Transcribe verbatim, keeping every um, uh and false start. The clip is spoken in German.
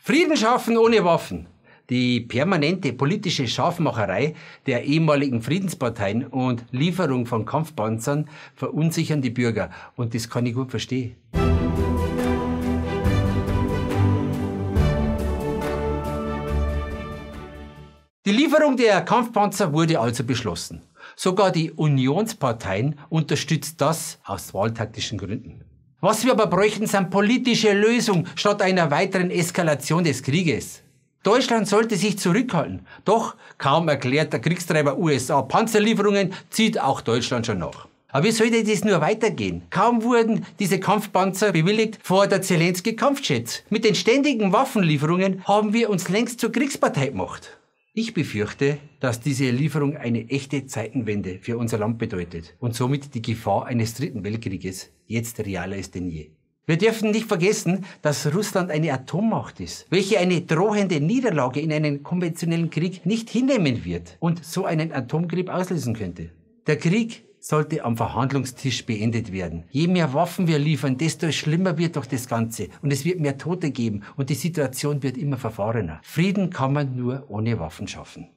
Frieden schaffen ohne Waffen. Die permanente politische Scharfmacherei der ehemaligen Friedensparteien und Lieferung von Kampfpanzern verunsichern die Bürger. Und das kann ich gut verstehen. Die Lieferung der Kampfpanzer wurde also beschlossen. Sogar die Unionsparteien unterstützt das aus wahltaktischen Gründen. Was wir aber bräuchten, sind politische Lösungen statt einer weiteren Eskalation des Krieges. Deutschland sollte sich zurückhalten. Doch kaum erklärt der Kriegstreiber U S A Panzerlieferungen, zieht auch Deutschland schon nach. Aber wie sollte das nur weitergehen? Kaum wurden diese Kampfpanzer bewilligt, fordert Zelensky Kampfjets. Mit den ständigen Waffenlieferungen haben wir uns längst zur Kriegspartei gemacht. Ich befürchte, dass diese Lieferung eine echte Zeitenwende für unser Land bedeutet und somit die Gefahr eines dritten Weltkrieges jetzt realer ist denn je. Wir dürfen nicht vergessen, dass Russland eine Atommacht ist, welche eine drohende Niederlage in einem konventionellen Krieg nicht hinnehmen wird und so einen Atomkrieg auslösen könnte. Der Krieg sollte am Verhandlungstisch beendet werden. Je mehr Waffen wir liefern, desto schlimmer wird doch das Ganze und es wird mehr Tote geben und die Situation wird immer verfahrener. Frieden kann man nur ohne Waffen schaffen.